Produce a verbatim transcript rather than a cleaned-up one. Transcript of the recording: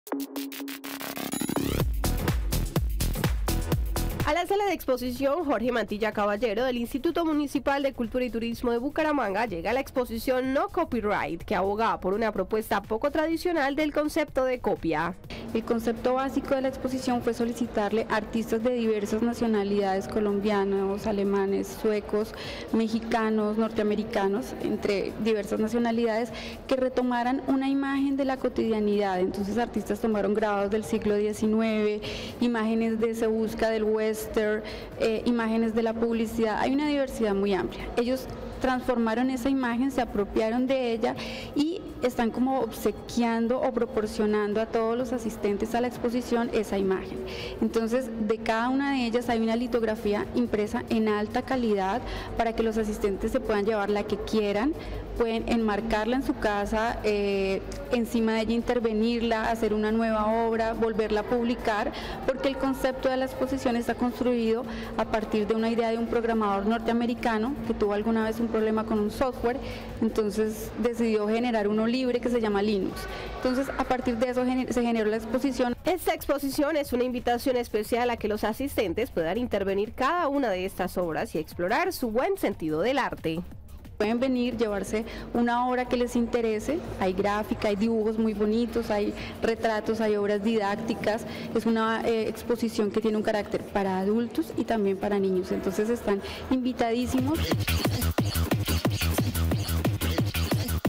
A la sala de exposición Jorge Mantilla Caballero del Instituto Municipal de Cultura y Turismo de Bucaramanga llega la exposición No Copyright, que aboga por una propuesta poco tradicional del concepto de copia. El concepto básico de la exposición fue solicitarle a artistas de diversas nacionalidades, colombianos, alemanes, suecos, mexicanos, norteamericanos, entre diversas nacionalidades, que retomaran una imagen de la cotidianidad. Entonces artistas tomaron grabados del siglo diecinueve, imágenes de Se Busca del western, eh, imágenes de la publicidad. Hay una diversidad muy amplia. Ellos transformaron esa imagen, se apropiaron de ella y están como obsequiando o proporcionando a todos los asistentes a la exposición esa imagen. Entonces, de cada una de ellas hay una litografía impresa en alta calidad para que los asistentes se puedan llevar la que quieran, pueden enmarcarla en su casa, eh, encima de ella intervenirla, hacer una nueva obra, volverla a publicar, porque el concepto de la exposición está construido a partir de una idea de un programador norteamericano que tuvo alguna vez un problema con un software, entonces decidió generar uno libre que se llama Linux. Entonces, a partir de eso se generó la exposición. Esta exposición es una invitación especial a que los asistentes puedan intervenir cada una de estas obras y explorar su buen sentido del arte. Pueden venir, llevarse una obra que les interese, hay gráfica, hay dibujos muy bonitos, hay retratos, hay obras didácticas, es una eh, exposición que tiene un carácter para adultos y también para niños, entonces están invitadísimos.